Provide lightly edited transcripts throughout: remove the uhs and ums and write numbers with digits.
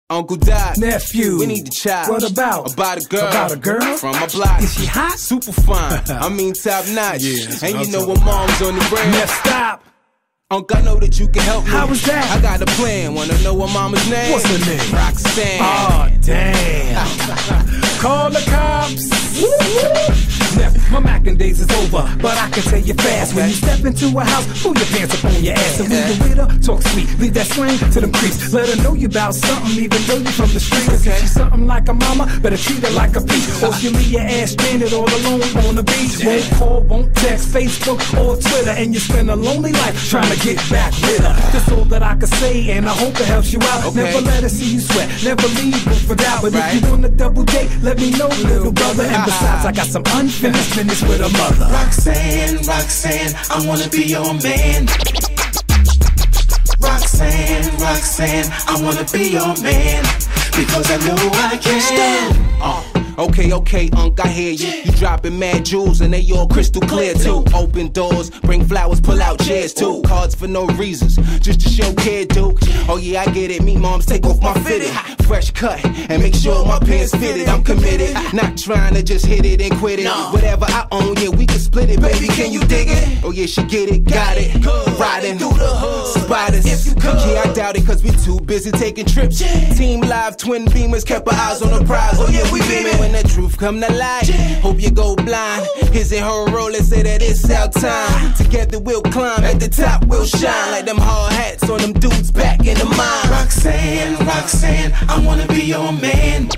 Uncle Doc, nephew, we need to chat. What about? About a girl. About a girl? From my block. Is she hot? Super fine. I mean top notch. Yeah, and you know when mom's on the brand. Let's stop. Uncle, I know that you can help me. How was that? I got a plan. Wanna know what mama's name? What's her name? Roxanne. Oh, damn. Call the cops. My mackin' days is over, but I can tell you fast. When you step into a house, pull your pants up on your ass. And when you're with her, talk sweet, leave that slang to them creeps. Let her know you about something, even though you from the streets. If she's something like a mama, better treat her like a peach. Or she'll leave your ass stranded all alone on the beach. Won't call, won't text, Facebook or Twitter, and you spend a lonely life trying to get back with her. That's all that I can say, and I hope it helps you out. Never let her see you sweat, never leave room for doubt. But if you want a double date, let me know, little brother. And besides, I got some unfinished business with her mother. Roxanne, Roxanne, I wanna be your man. Roxanne, Roxanne, I wanna be your man, because I know I can. Okay, Unc, I hear you. You dropping mad jewels and they all crystal clear too. Open doors, bring flowers, pull out chairs too. Cards for no reasons, just to show care, Duke. Oh yeah, I get it. Me moms take off my fitted, fresh cut, and make sure my pants fitted. I'm committed, not trying to just hit it and quit it. Whatever I own, yeah, we can split it. Baby, can you dig it? Oh yeah, she get it, got it. Riding through the hood, spiders. Yeah, I doubt it, cause we too busy taking trips. Team Live, twin beamers, kept our eyes on the prize. Oh yeah, we beaming. When the truth come to light, hope you go blind. His and her roll and say that it's our time. Together we'll climb, at the top we'll shine. Like them hard hats on them dudes back in the mind. Roxanne, Roxanne, I wanna be your man.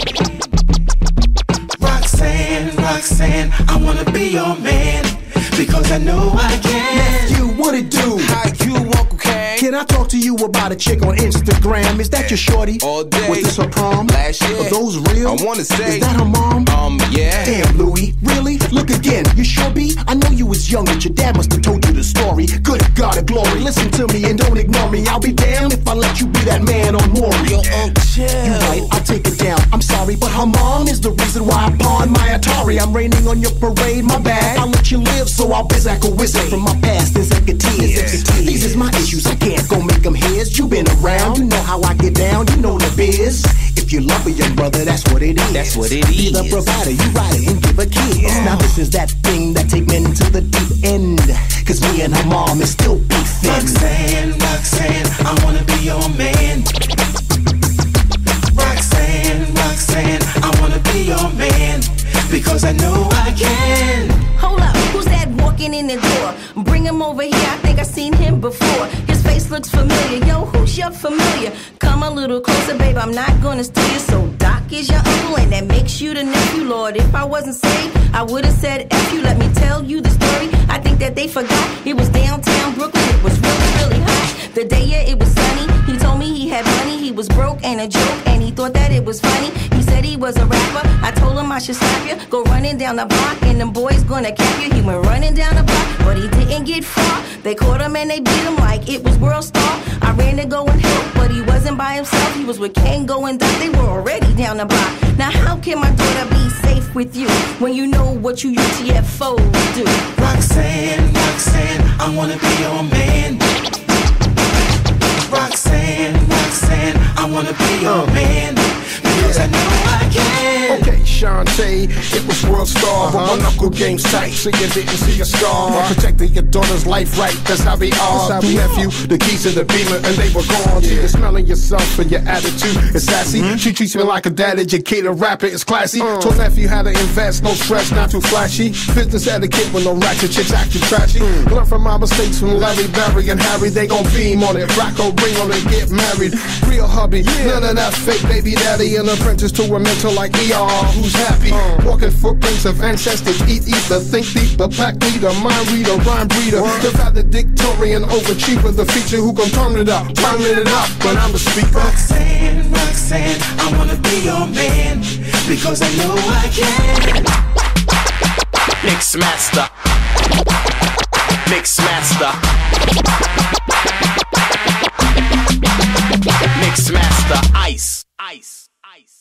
Roxanne, Roxanne, I wanna be your man, because I know I can. Nephew, what it do? How you, Uncle K? Can I talk to you about a chick on Instagram? Is that your shorty? All day. Was this her prom? Last year. Are those real? I wanna say. Is that her mom? Yeah. Damn, Louie, really? Look again, you sure be? I know you was young, but your dad must have told you the story. Good God of glory, listen to me and don't ignore me. I'll be damned if I let you be that man on Maury. Yo, Uncle, chill. You right, I'll take it down. I'm sorry, but her mom is the reason why I pawned my Atari. I'm raining on your parade, my bad. I'll let you live, so I'll bizack a wizard from my past. Executives. These is my issues, I can't go make them his. You been around, you know how I get down, you know the biz. If you love a young brother, that's what it is. That's what it is. Be the provider, you ride it and give a kiss. Now this is that thing that take men to the deep end, cause me and her mom is still beefing. Roxanne, Roxanne, I wanna be your man. Roxanne, Roxanne, I wanna be your man, because I know I can. Hold up, who's that walking in the door? Bring him over here, I think I've seen him before. His face looks familiar, yo, who's your familiar? Come a little closer, babe, I'm not gonna steal you. So Doc is your uncle and that makes you the nephew. Lord, if I wasn't saved, I would've said F you. Let me tell you the story, I think that they forgot. It was downtown Brooklyn, it was really, really hot. The day, yeah, it was sunny. He told me he had money, he was broke and a joke, and he thought that it was funny. He said he was a rapper, I told him I should slap you. Go running down the block and them boys gonna cap you. He went running down the block, but he didn't get far. They caught him and they beat him like it was World Star. I ran to go and help, but he wasn't by himself. He was with Kango and Doc, they were already down the block. Now how can my daughter be safe with you when you know what you UTFOs do? Roxanne, Roxanne, I wanna be your man. Roxanne, Roxanne, I wanna be your man, because I know I can. Okay, Shante, it was World Star, but my knuckle game's tight, so you didn't see a scar. Protecting your daughter's life right, that's how we are. Nephew, the keys to the Beamer, and they were gone. See, you're smelling yourself and your attitude is sassy. She treats me like a dad, educated rapper, is classy. Told nephew how to invest, no stress, not too flashy. Business etiquette with no ratchet chicks acting trashy. Learn from my mistakes from Larry, Barry, and Harry. They gon' beam on it, rock a ring on it, get married. Real hubby, none of that fake baby daddy. An apprentice to a mentor like ER, who's happy. Walking footprints of ancestors, eat ether, think deep, the pack leader, mind reader, rhyme breeder. The valedictorian, overachiever, the feature who gon' turn it up when I'm the speaker. Roxanne, Roxanne, I wanna be your man, because I know I can. Mix master, mix master, mix master, ice, ice, ice.